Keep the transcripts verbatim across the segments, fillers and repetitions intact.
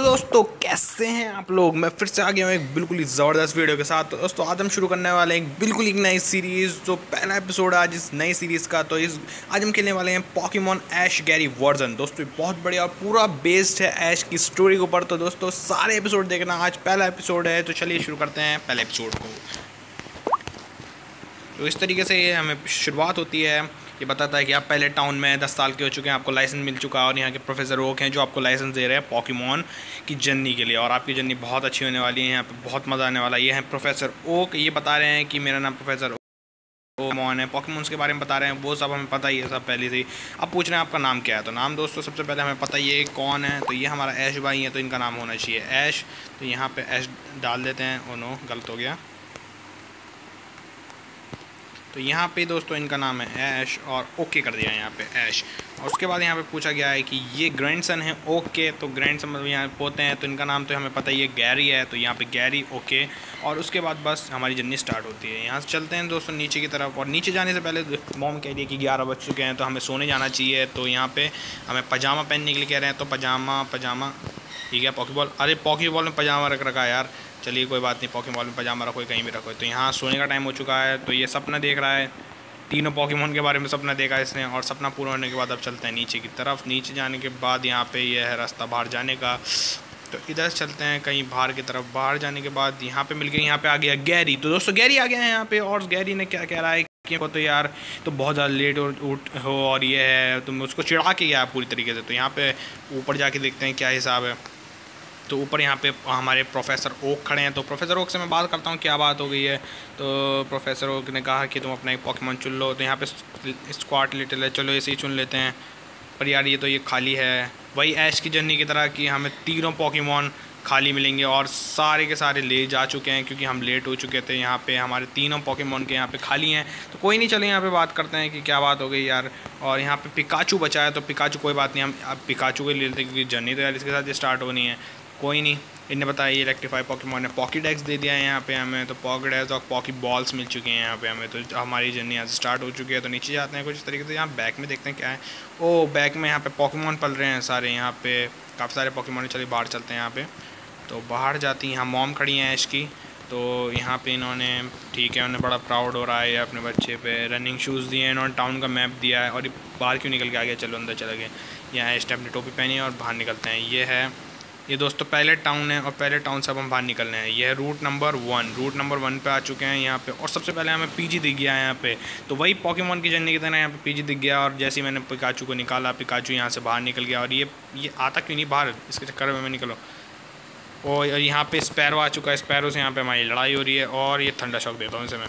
दोस्तों, कैसे हैं आप लोग। मैं फिर से आ गया हूँ एक बिल्कुल ही ज़बरदस्त वीडियो के साथ। तो दोस्तों, आज हम शुरू करने वाले हैं एक बिल्कुल ही नई सीरीज़। जो पहला एपिसोड है आज इस नई सीरीज़ का। तो इस आज हम खेलने वाले हैं पॉकीमॉन ऐश गैरी वर्जन। दोस्तों, बहुत बढ़िया और पूरा बेस्ड है ऐश की स्टोरी के ऊपर। तो दोस्तों, सारे एपिसोड देखना। आज पहला एपिसोड है, तो चलिए शुरू करते हैं पहले एपिसोड को। तो इस तरीके से ये हमें शुरुआत होती है। ये बताता है कि आप पहले टाउन में दस साल के हो चुके हैं, आपको लाइसेंस मिल चुका है और यहाँ के प्रोफेसर ओक हैं जो आपको लाइसेंस दे रहे हैं पॉकीमॉन की जर्नी के लिए। और आपकी जर्नी बहुत अच्छी होने वाली है, यहाँ पे बहुत मज़ा आने वाला है। ये है प्रोफेसर ओक। ये बता रहे हैं कि मेरा नाम प्रोफेसर ओमॉन है। पॉकीमॉन्स के बारे में बता रहे हैं, वो सब हमें पता ही है सब पहले से ही। अब पूछ रहे हैं आपका नाम क्या है। तो नाम दोस्तों सबसे पहले हमें पता ही है कौन है। तो ये हमारा ऐश भाई है, तो इनका नाम होना चाहिए ऐश। तो यहाँ पे ऐश डाल देते हैं। ओ नो, गलत हो गया। तो यहाँ पे दोस्तों इनका नाम है ऐश और ओके कर दिया यहाँ पे ऐश। और उसके बाद यहाँ पे पूछा गया है कि ये ग्रैंडसन है ओके। तो ग्रैंडसन मतलब यहाँ पोते हैं, तो इनका नाम तो हमें पता ही है गैरी है। तो यहाँ पे गैरी ओके। और उसके बाद बस हमारी जर्नी स्टार्ट होती है। यहाँ से चलते हैं दोस्तों नीचे की तरफ। और नीचे जाने से पहले मॉम कह रही है कि ग्यारह बज चुके हैं, तो हमें सोने जाना चाहिए। तो यहाँ पर हमें पजामा पहनने के लिए कह रहे हैं। तो पजामा पजामा ठीक है। पॉकीबॉल, अरे पॉकीबॉल में पजामा रख रखा है यार। चलिए कोई बात नहीं, पॉकीमॉन में पजामा रखो, कहीं भी रखो। तो यहाँ सोने का टाइम हो चुका है। तो ये सपना देख रहा है, तीनों पॉकीमॉन के बारे में सपना देखा है इसने। और सपना पूरा होने के बाद अब चलते हैं नीचे की तरफ। नीचे जाने के बाद यहाँ पे ये है रास्ता बाहर जाने का। तो इधर चलते हैं कहीं बाहर की तरफ। बाहर जाने के बाद यहाँ पे मिल गई, यहाँ पे आ गया गैरी। तो दोस्तों गैरी आ गया है यहाँ पे। और गैरी ने क्या कह रहा है कि तो यार तो बहुत ज़्यादा लेट उठ हो और ये है, तुम उसको चिढ़ा के गया पूरी तरीके से। तो यहाँ पे ऊपर जाके देखते हैं क्या हिसाब है। तो ऊपर यहाँ पे हमारे प्रोफेसर ओक खड़े हैं। तो प्रोफेसर ओक से मैं बात करता हूँ क्या बात हो गई है। तो प्रोफेसर ओक ने कहा कि तुम अपना एक पॉकीमॉन चुन लो। तो यहाँ पे स्क्वाट लिटिल है, चलो इसे ही चुन लेते हैं। पर यार ये तो ये खाली है, वही ऐश की जर्नी की तरह कि हमें तीनों पॉकीमॉन खाली मिलेंगे। और सारे के सारे ले जा चुके हैं क्योंकि हम लेट हो चुके थे। यहाँ पे हमारे तीनों पॉकीमॉन के यहाँ पे खाली हैं। तो कोई नहीं, चले यहाँ पे बात करते हैं कि क्या बात हो गई यार। और यहाँ पे पिकाचू बचा है। तो पिकाचू कोई बात नहीं, हम अब पिकाचू को ले लेते हैं क्योंकि जर्नी तो यार इसके साथ स्टार्ट होनी है। कोई नहीं, इन्हें बताया ये इलेक्ट्रीफाई पॉकीमॉन ने पॉकीडेक्स दे दिया है यहाँ पे हमें। तो पॉकीडेक्स और पॉकी बॉल्स मिल चुके हैं यहाँ पे हमें। तो हमारी जर्नी यहाँ से स्टार्ट हो चुकी है। तो नीचे जाते हैं कुछ इस तरीके से। यहाँ बैक में देखते हैं क्या है। ओ बैक में यहाँ पे पॉकीमॉन पल रहे हैं सारे। यहाँ पे काफ़ी सारे पॉकीमॉन। चलिए बाहर चलते हैं यहाँ पे। तो बाहर जाती हैं, यहाँ मॉम खड़ी हैं ऐश की। तो यहाँ पे इन्होंने ठीक है, उन्हें बड़ा प्राउड हो रहा है अपने बच्चे पे। रनिंग शूज़ दिए हैं इन्होंने, टाउन का मैप दिया है। और ये बाहर क्यों निकल के आ गया, चलो अंदर चले गए। यहाँ ऐश ने अपनी टोपी पहनी है और बाहर निकलते हैं। ये है ये दोस्तों पहले टाउन है और पहले टाउन से अब हम बाहर निकलने हैं। ये है route number one. Route number one पे आ चुके हैं यहाँ पे। और सबसे पहले हमें पीजी दिख गया है यहाँ पे। तो वही पॉकीमॉन की जर्नी की तरह यहाँ पे पीजी दिख गया। और जैसे ही मैंने पिकाचू को निकाला, पिकाचू यहाँ से बाहर निकल गया। और ये ये आता क्यों नहीं बाहर, इसके चक्कर में मैं निकलो। और यहाँ पे स्पैरो आ चुका है। स्पैरो से यहाँ पे हमारी लड़ाई हो रही है। और ये ठंडा शॉक देता हूँ इसे मैं।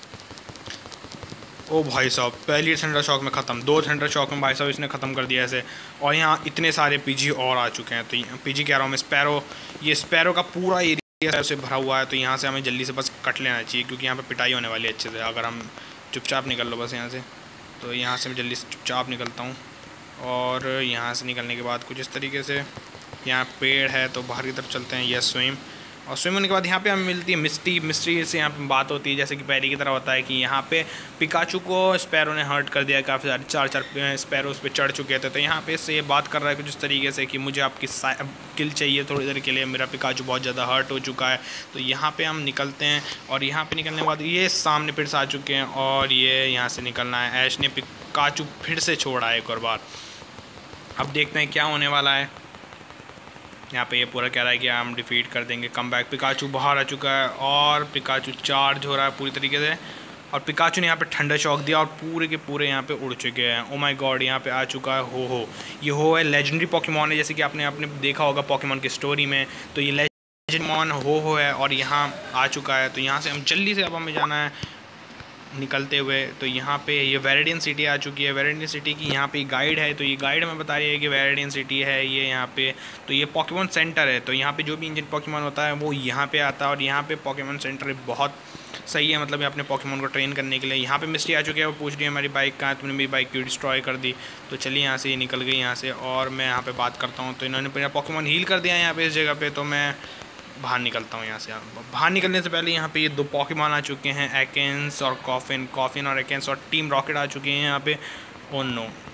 ओ भाई साहब, पहली थंडर शॉक में ख़त्म। दो थंडर शॉक में भाई साहब इसने ख़त्म कर दिया ऐसे। और यहाँ इतने सारे पीजी और आ चुके हैं। तो पीजी कह रहा हूँ मैं, स्पैरो। ये स्पैरो का पूरा एरिया से भरा हुआ है। तो यहाँ से हमें जल्दी से बस कट लेना चाहिए क्योंकि यहाँ पे पिटाई होने वाली है अच्छे से। अगर हम चुपचाप निकल लो बस यहाँ से। तो यहाँ से मैं जल्दी से चुपचाप निकलता हूँ। और यहाँ से निकलने के बाद कुछ इस तरीके से यहाँ पेड़ है, तो बाहर की तरफ चलते हैं। Yes swim. और स्विम होने के बाद यहाँ पे हमें मिलती है मिस्टी। मिस्ट्री से यहाँ पे बात होती है जैसे कि पहले की तरह होता है कि यहाँ पे पिकाचू को स्पैरो ने हर्ट कर दिया है। काफ़ी सारे चार चार स्पैरो उस पर चढ़ चुके थे। तो यहाँ पे से ये बात कर रहा है कुछ इस तरीके से कि मुझे आपकी किल चाहिए थोड़ी देर के लिए, मेरा पिकाचू बहुत ज़्यादा हर्ट हो चुका है। तो यहाँ पर हम निकलते हैं। और यहाँ पर निकलने के बाद ये सामने फिर से आ चुके हैं। और ये यहाँ से निकलना है। ऐश ने पिकाचू फिर से छोड़ा है एक और बार। अब देखते हैं क्या होने वाला है। यहाँ पे ये पूरा कह रहा है कि हम डिफीट कर देंगे। Come back. पिकाचू बाहर आ चुका है और पिकाचू चार्ज हो रहा है पूरी तरीके से। और पिकाचू ने यहाँ पे ठंडा शॉक दिया और पूरे के पूरे यहाँ पे उड़ चुके हैं। ओ माय गॉड, यहाँ पे आ चुका है हो हो। ये हो है लेजेंडरी पॉकीमॉन है, जैसे कि आपने आपने देखा होगा पॉकीमॉन की स्टोरी में। तो ये लेजेंडरी हो हो है और यहाँ आ चुका है। तो यहाँ से हम जल्दी से अब हमें जाना है निकलते हुए। तो यहाँ पे ये वेरिडियन सिटी आ चुकी है। वेरिडियन सिटी की यहाँ पे गाइड है। तो ये गाइड हमें बता रही है कि वेरिडियन सिटी है ये यहाँ पे। तो ये पॉकीमॉन सेंटर है। तो यहाँ पे जो भी इंजन पॉकीमॉन होता है वो यहाँ पे आता है। और यहाँ पे पॉकीमॉन सेंटर बहुत सही है, मतलब ये अपने पॉकीमॉन को ट्रेन करने के लिए। यहाँ पे मिस्ट्री आ चुकी है, वो पूछ रही है हमारी बाइक कहाँ है, तुमने मेरी बाइक क्यों डिस्ट्रॉय कर दी। तो चलिए यहाँ से ये निकल गई यहाँ से। और मैं यहाँ पे बात करता हूँ। तो इन्होंने मेरा पॉकीमॉन हील कर दिया है यहाँ पे इस जगह पे। तो मैं बाहर निकलता हूँ यहाँ से। बाहर निकलने से पहले यहाँ पे ये दो पॉकीमॉन आ चुके हैं, एकेंस और कॉफिन। कॉफिन और एकेंस और टीम रॉकेट आ चुके हैं यहाँ पे। ओह नो,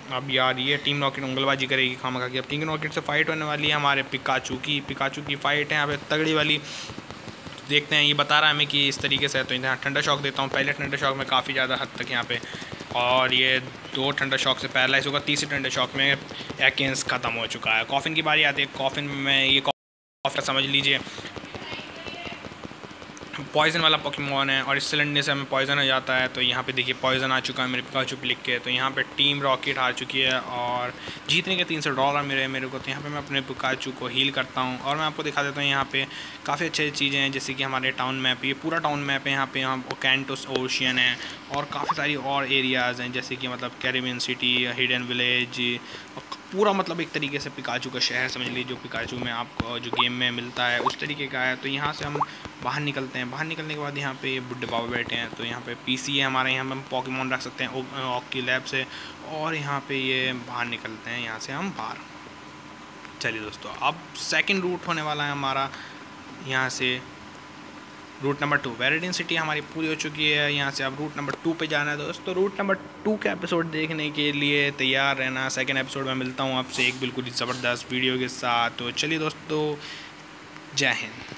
अब यार ये टीम रॉकेट उंगलबाजी करेगी खामा खा की। अब किंग रॉकेट से फाइट होने वाली है हमारे पिकाचू की पिकाचू की फाइट है यहाँ पे तगड़ी वाली। देखते हैं, ये बता रहा है हमें कि इस तरीके से है, तो यहाँ ठंडा शॉक देता हूँ। पहले ठंडा शॉक में काफ़ी ज़्यादा हद तक यहाँ पे, और ये दो ठंडा शॉक से पैरालाइज होगा। तीसरे ठंडे शॉक में एकेंस ख़त्म हो चुका है। कॉफिन की बारी आती है। कॉफिन में ये कॉफिन समझ लीजिए पॉइजन वाला पोकेमॉन है, और इससे लड़ने से हमें पॉइजन हो जाता है। तो यहाँ पे देखिए पॉइजन आ चुका है मेरे पिकाचू पे लिख के। तो यहाँ पे टीम रॉकेट हार चुकी है और जीतने के तीन सौ डॉलर मिले मेरे को। तो यहाँ पे मैं अपने पिकाचू को हील करता हूँ और मैं आपको दिखा देता हूँ यहाँ पे काफ़ी अच्छी चीज़ें हैं, जैसे कि हमारे टाउन मैप, ये पूरा टाउन मैप है। यहाँ पे यहाँ कैंटोस ओशियन है और काफ़ी सारी और एरियाज़ हैं, जैसे कि मतलब कैरिबियन सिटी, हिडन विलेज, पूरा मतलब एक तरीके से पिकाचू का शहर समझ लीजिए, जो पिकाचू में आपको जो गेम में मिलता है उस तरीके का है। तो यहाँ से हम बाहर निकलते हैं। बाहर निकलने के बाद यहाँ पे ये बुड्ढे बाबा बैठे हैं। तो यहाँ पे पीसी है हमारे, यहाँ पे हम पोकेमॉन रख सकते हैं ऑक की लैब से, और यहाँ पे ये बाहर निकलते हैं यहाँ से हम बाहर। चलिए दोस्तों, अब सेकंड रूट होने वाला है हमारा, यहाँ से route number two. Viridian city हमारी पूरी हो चुकी है। यहाँ से अब रूट नंबर टू पे जाना है दोस्तों। रूट नंबर टू का एपिसोड देखने के लिए तैयार रहना। सेकंड एपिसोड में मिलता हूँ आपसे एक बिल्कुल ही ज़बरदस्त वीडियो के साथ। तो चलिए दोस्तों, जय हिंद।